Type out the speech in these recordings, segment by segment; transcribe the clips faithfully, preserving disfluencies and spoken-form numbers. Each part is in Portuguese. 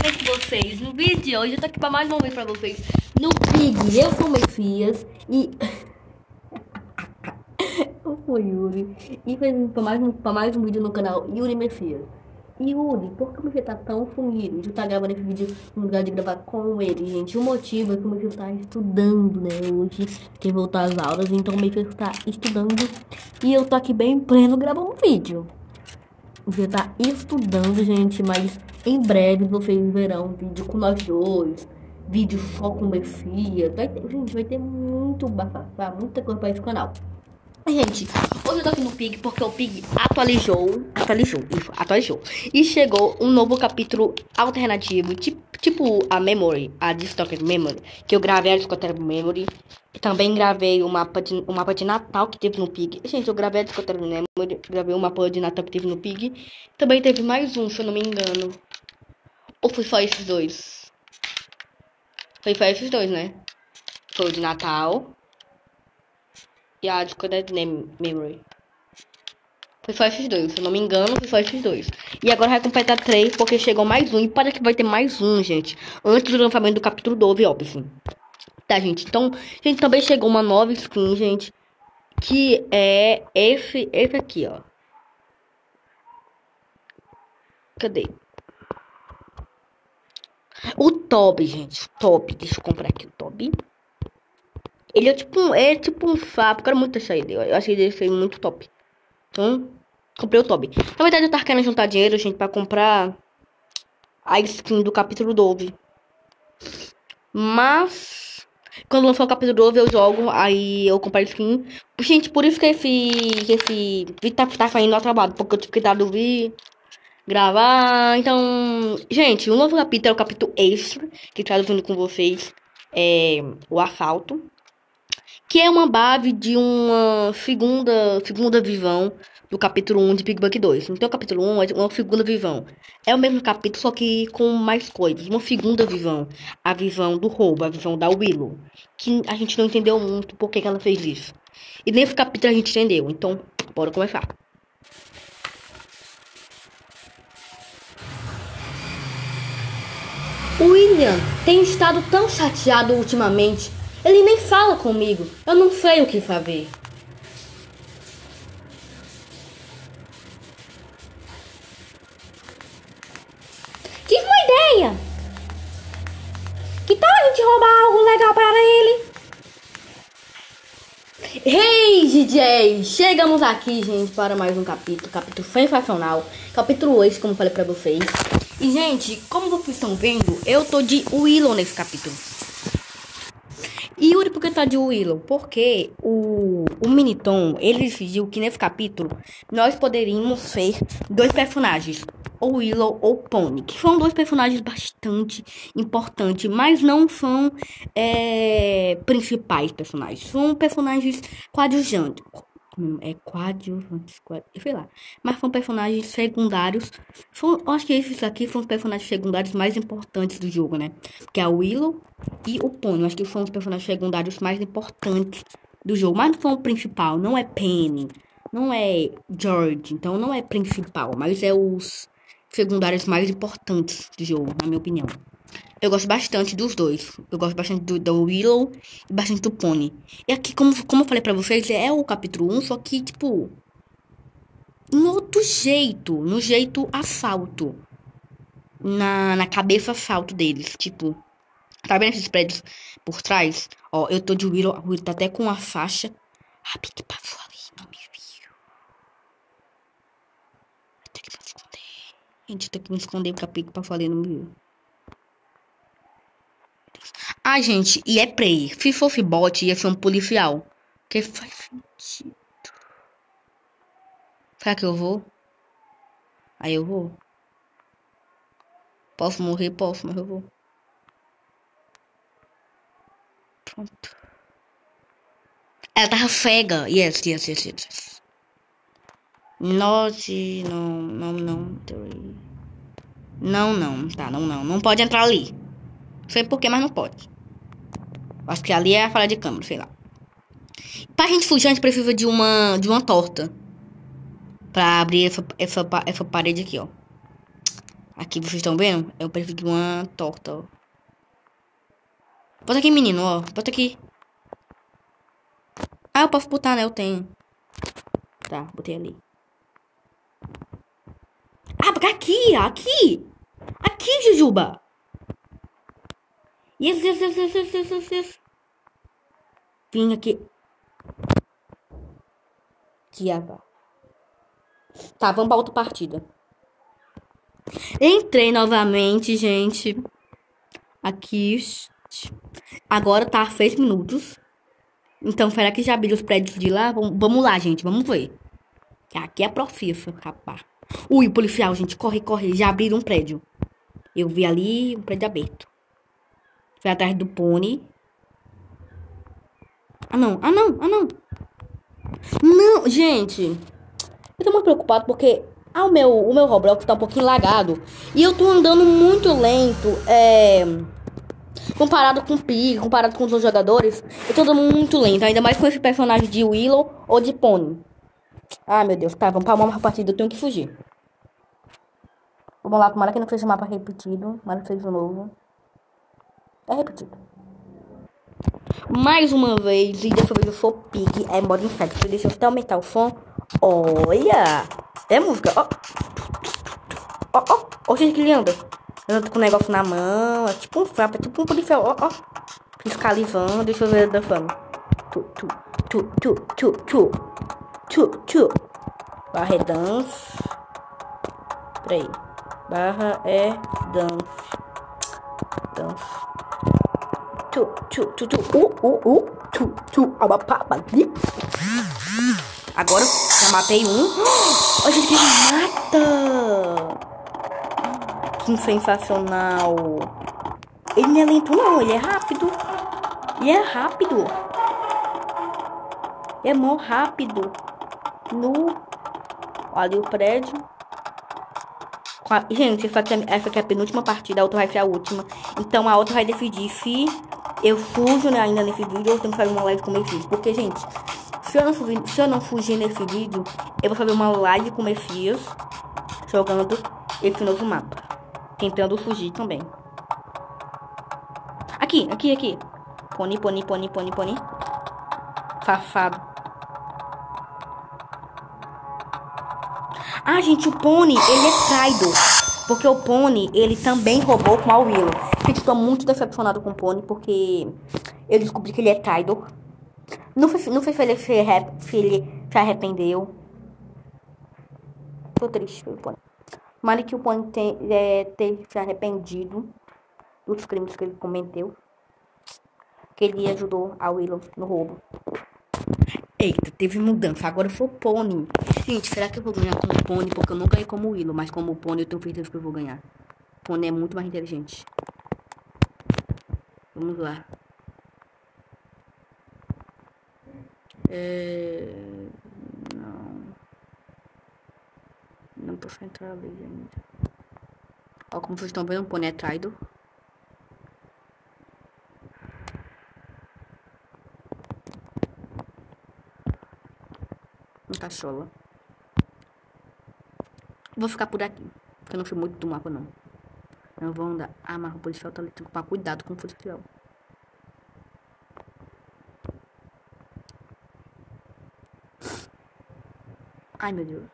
bem com vocês? No vídeo de hoje eu tô aqui pra mais um vídeo pra vocês. No Pig, eu sou o Messias e... eu sou Yuri. E fez pra mais, um, pra mais um vídeo no canal Yuri Messias. E Yuri, por que você tá tão sumido? A gente tá gravando esse vídeo no lugar de gravar com ele, gente. O motivo é que o Messias tá estudando, né? Hoje quer voltar às aulas, então o Messias tá estudando. E eu tô aqui bem pleno gravando um vídeo. Você tá estudando, gente, mas em breve vocês verão um vídeo com nós dois, vídeo só com o Messias. Vai ter, gente, vai ter muito bafafá, muita coisa para esse canal. Gente, hoje eu tô aqui no Pig porque o Pig atualizou, atualizou, isso, atualizou. E chegou um novo capítulo alternativo, tipo, tipo a Memory, a Distorted Memory, que eu gravei a Distorted Memory. Também gravei o mapa de, o mapa de Natal que teve no Pig. Gente, eu gravei a Distorted Memory, gravei o mapa de Natal que teve no Pig. Também teve mais um, se eu não me engano. Ou foi só esses dois? Foi só esses dois, né? Foi o de Natal e a Distorted Memory. Foi só esses dois, se eu não me engano, foi só esses dois. E agora vai completar três, porque chegou mais um. E parece que vai ter mais um, gente. Antes do lançamento do capítulo doze, óbvio. Tá, gente? Então, gente, também chegou uma nova skin, gente. Que é esse, esse aqui, ó. Cadê? O Toby, gente. Toby. Deixa eu comprar aqui o Toby. Ele é tipo um, é tipo um sapo. Eu quero muito achar ele. Eu achei ele foi muito top. Então, comprei o Toby. Na verdade, eu tava querendo juntar dinheiro, gente, pra comprar a skin do capítulo doze. Mas, quando lançar o capítulo doze, eu jogo. Aí eu compro a skin. Gente, por isso que esse, que esse vídeo tá, tá saindo atrasado. Porque eu tive que dar do vídeo, gravar. Então, gente, o novo capítulo é o capítulo extra, que traduzindo com vocês é o assalto. Que é uma base de uma segunda, segunda visão do capítulo um de Big Bang dois. Então o capítulo um é uma segunda visão. É o mesmo capítulo, só que com mais coisas. Uma segunda visão. A visão do roubo, a visão da Willow. Que a gente não entendeu muito por que, que ela fez isso. E nesse capítulo a gente entendeu. Então, bora começar. O William tem estado tão chateado ultimamente. Ele nem fala comigo. Eu não sei o que fazer. Tive uma ideia. Que tal a gente roubar algo legal para ele? Hey, D J! Chegamos aqui, gente, para mais um capítulo. Capítulo sensacional. Capítulo oito, como eu falei pra vocês. E, gente, como vocês estão vendo, eu tô de Willow nesse capítulo. E Yuri, por que tá de Willow? Porque o, o Miniton, ele decidiu que nesse capítulo nós poderíamos ser dois personagens, ou Willow ou Pony, que são dois personagens bastante importantes, mas não são é, principais personagens, são personagens coadjuvantes. É coadjuvantes, sei lá. Mas são personagens secundários. São, eu acho que esses aqui são os personagens secundários mais importantes do jogo, né? Que é a Willow e o Pony. Eu acho que são os personagens secundários mais importantes do jogo. Mas não são o principal. Não é Penny. Não é George. Então não é principal. Mas é os secundários mais importantes do jogo, na minha opinião. Eu gosto bastante dos dois. Eu gosto bastante do, do Willow e bastante do Pony. E aqui, como, como eu falei pra vocês, é o capítulo um, só que, tipo... em outro jeito. No jeito assalto. Na, na cabeça assalto deles. Tipo... tá vendo esses prédios por trás? Ó, eu tô de Willow. O Willow tá até com a faixa. Ah, que passou ali. Não me viu. Eu tenho que me esconder. Gente, eu tenho que me esconder porque a Pique passou ali, não me viu. Ah, gente, e é player. Se fosse bot, ia ser um policial. Que faz sentido. Será que eu vou? Aí eu vou. Posso morrer? Posso, mas eu vou. Pronto. Ela tava cega. Yes, yes, yes, yes. Note, não, não, não. Não, não, tá, não, não. Não pode entrar ali. Não sei porquê, mas não pode. Acho que ali é a falha de câmera, sei lá. Pra gente fugir, a gente precisa de uma, de uma torta. Pra abrir essa, essa, essa parede aqui, ó. Aqui, vocês estão vendo? Eu preciso de uma torta, ó. Bota aqui, menino, ó. Bota aqui. Ah, eu posso botar, né? Eu tenho. Tá, botei ali. Ah, porque aqui, aqui. Aqui, Jujuba. Yes, yes, yes, yes, yes, yes, yes, yes. Vim aqui. Diaba. Tá, vamos pra outra partida. Entrei novamente, gente. Aqui. Agora tá seis minutos. Então, será que já abriu os prédios de lá? Vamos, vamos lá, gente. Vamos ver. Aqui é profissa, rapaz. Ui, policial, gente. Corre, corre. Já abriram um prédio. Eu vi ali um prédio aberto. Foi atrás do pônei. Ah, não. Ah, não. Ah, não. Não, gente. Eu tô muito preocupado porque ah, o, meu, o meu Roblox tá um pouquinho lagado. E eu tô andando muito lento. É... Comparado com o Pig, comparado com os outros jogadores. Eu tô andando muito lento. Ainda mais com esse personagem de Willow ou de Pony. Ah, meu Deus. Tá, vamos pra uma partida. Eu tenho que fugir. Vamos lá. Tomara que não seja mapa repetido. Tomara que seja um novo. É repetido. Mais uma vez. E dessa vez eu sou Pig. É modo infecto. Deixa eu até aumentar o som. Olha. É música. Ó. Ó, ó. Ó, gente, que ele anda. Anda com o negócio na mão. É tipo um frapo. É tipo um policial. Ó, ó. Fiscalizando. Deixa eu ver ele dançando. Tu, tu, tu, tu, tu, tu. Tu, tu. Barra é dance. Peraí. Barra é dance. Dance. Tu, tu, tu, tu. Uh, uh, uh. Tu, tu. Abapabali. Agora já matei um. Olha, gente, que ele mata. Que sensacional. Ele não é lento, não. Ele é rápido. Ele é rápido. Ele é mó rápido. No. Olha ali o prédio. Gente, essa aqui, é, essa aqui é a penúltima partida. A outra vai ser a última. Então a outra vai decidir se eu fujo, né, ainda nesse vídeo. Ou eu tenho que fazer uma live com meus filhos. Porque, gente, se eu não fugir, se eu não fugir nesse vídeo, eu vou fazer uma live com meus filhos. Jogando esse novo mapa. Tentando fugir também. Aqui, aqui, aqui. Pony, pony, pony, pony, pony. Safado. Ah, gente, o Pony, ele é traidor. Porque o Pony, ele também roubou com a Willow. Gente, tô muito decepcionado com o Pony, porque eu descobri que ele é traidor. Não sei, não sei se ele se, se ele se arrependeu. Tô triste pelo Pony. Mas que o Pony tem, é, ter se arrependido dos crimes que ele cometeu. Que ele ajudou a Willow no roubo. Eita, teve mudança. Agora foi o Pony. Gente, será que eu vou ganhar como Pony? Porque eu não ganhei como Willow, mas como Pony eu tenho certeza que eu vou ganhar. Pony é muito mais inteligente. Vamos lá. É... Não. Não posso entrar ali ainda. Ó, como vocês estão vendo, o Pony é traidor. Um cachola. Vou ficar por aqui. Porque eu não fui muito do mapa, não. Não vou andar. Ah, mas o policial tá ali. Tem que tomar cuidado com o policial. Ai, meu Deus.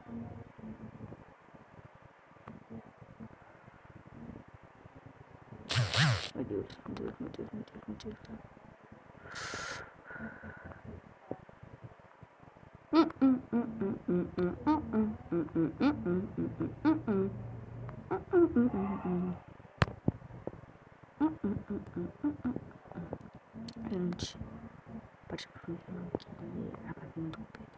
Meu Deus, meu Deus, meu Deus, meu Deus, meu Deus. Gente, pode funcionar aqui. Abrindo o pé.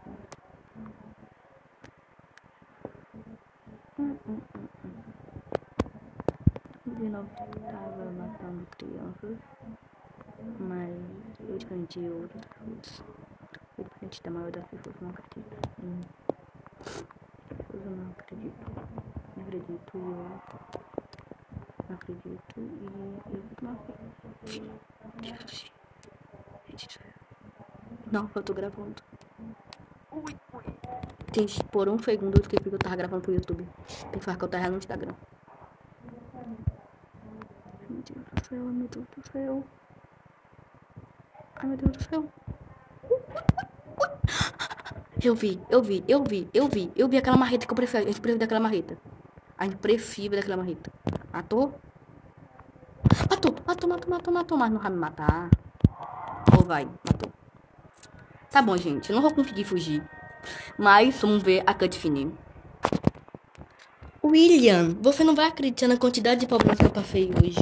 De novo, tava matando crianças, mas eu descanti outros. O frente da maioria das pessoas não acredita. Hum. Eu não acredito. Não acredito, eu não acredito e eu não acredito. Não, eu tô gravando. Ui, ui. Gente, por um segundo eu esqueci que eu tava gravando pro YouTube. Pensava que eu tava no Instagram. céu, ai meu Deus do céu. Ai meu Deus do céu. Eu vi, eu vi, eu vi, eu vi. Eu vi aquela marreta que eu prefiro. A gente prefere daquela marreta. A gente prefere daquela marreta. Matou? Matou, matou, matou, matou, matou. Mas não vai me matar. Ou vai, matou. Tá bom, gente. Eu não vou conseguir fugir. Mas vamos ver a cutscene. William, você não vai acreditar na quantidade de problemas que eu passei hoje.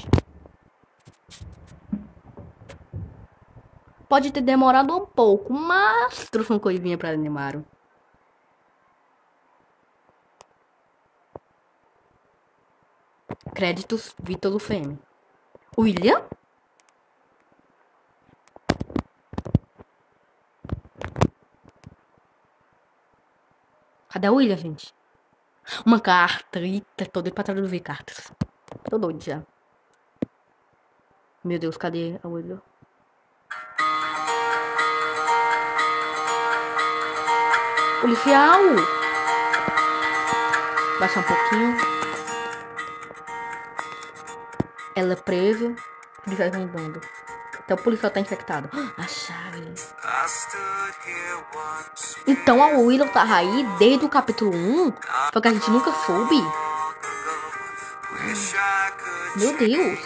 Pode ter demorado um pouco, mas trouxe uma coisinha pra animar. Créditos Vitor Lufeme. William? Cadê o William, gente? Uma carta. Eita, tô doido pra traduzir cartas. Tô doido já. Meu Deus, cadê a William? Policial! Baixa um pouquinho. Ela é presa. O policial tá andando. Então o policial tá infectado. A chave. Então a Willow tá aí desde o capítulo um? Só que a gente nunca soube. Meu Deus.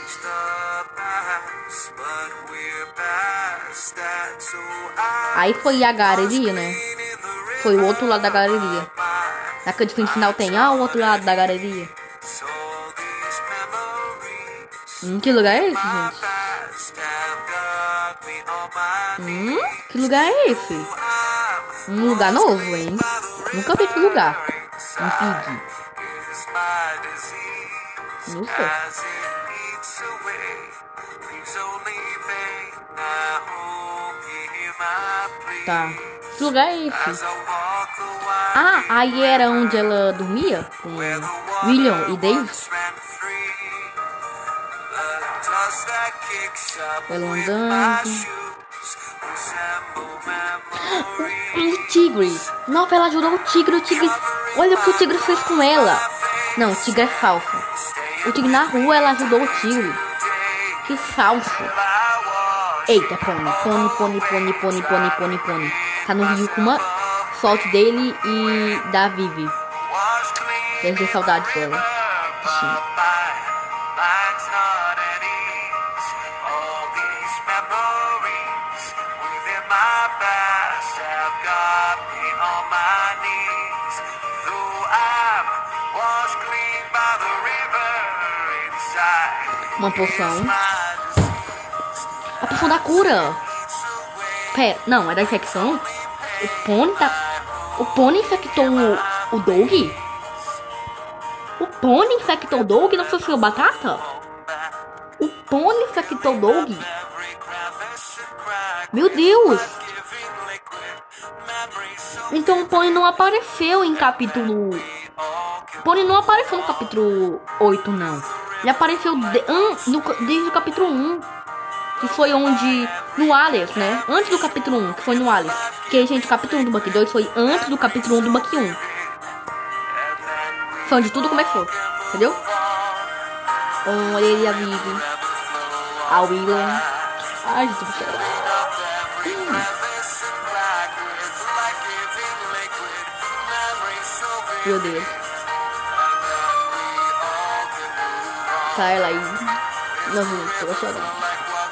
Aí foi a galeria, né? Foi o outro lado da galeria. Na cutscene final tem ah, o outro lado da galeria. Hum, que lugar é esse, gente? Hum, que lugar é esse? Um lugar novo, hein? Nunca vi esse lugar. Um pig. Não sei. Tá. Que lugar é esse? Ah, aí era onde ela dormia? Com William e Dave? Ela andando. O tigre. Nossa, ela ajudou o tigre. O tigre. Olha o que o tigre fez com ela. Não, o tigre é falso. O tigre na rua, ela ajudou o tigre. Que falso. Eita, pônei. Pônei, pônei, pônei, pônei, pônei, pônei, pônei. Tá no rio com uma foto dele e da Vivi. Deve ter saudade dela. Bichinho. Uma poção. A poção da cura. Pera, não, é da infecção? O Pony tá... O Pony infectou o, o Doug? O Pony infectou o Doug? Não foi o Batata? O Pony infectou o Doug? Meu Deus! Então o Pony não apareceu em capítulo... O Pony não apareceu no capítulo oito, não. Ele apareceu de, um, no, desde o capítulo um. Que foi onde... No Alice, né? Antes do capítulo um, que foi no Alice. Porque, gente, o capítulo um do Bucky dois foi antes do capítulo um do Bucky um. Foi onde tudo começou. Entendeu? Olha ele, a Vivi. A William. Ai, gente, do céu. Hum. Meu Deus. Tá ela aí. Não, tô chorando.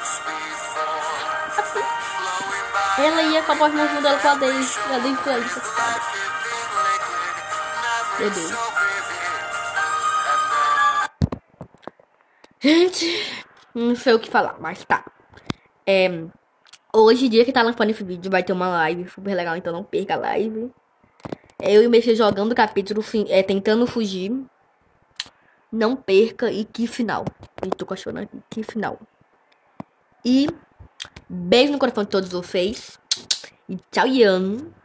Ela ia com a voz mais dela com a Daisy. A Daisy foi aí, sabe? Meu Deus. Gente, não sei o que falar, mas tá. É, hoje, dia que tá lançando esse vídeo, vai ter uma live super legal, então não perca a live. É eu e o Mexer jogando o capítulo, é, tentando fugir. Não perca e que final. E tô questionando aqui, que final. E beijo no coração de todos vocês. E tchau, Ian.